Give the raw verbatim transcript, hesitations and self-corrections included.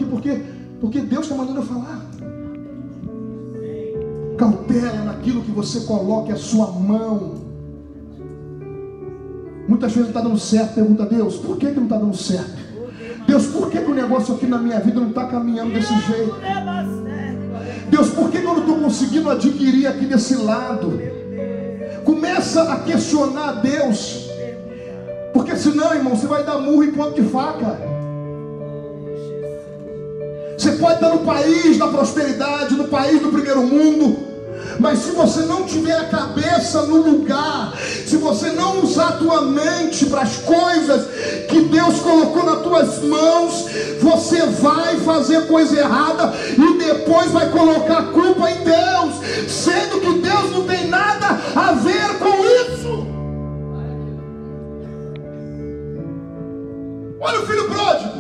porque, porque Deus está mandando eu falar. Cautela naquilo que você coloque a sua mão. Muitas vezes não está dando certo. Pergunta a Deus, por que, que não está dando certo? Deus, por que, que o negócio aqui na minha vida não está caminhando desse jeito? Deus, por que, que eu não estou conseguindo adquirir aqui desse lado? Começa a questionar a Deus, porque senão, irmão, você vai dar murro em ponto de faca. Você pode estar no país da prosperidade, no país do primeiro mundo, mas se você não tiver a cabeça no lugar, se você não usar a tua mente para as coisas que Deus colocou nas tuas mãos, você vai fazer coisa errada e depois vai colocar a culpa em Deus, sendo que Deus não tem nada a ver com isso. Olha o filho pródigo.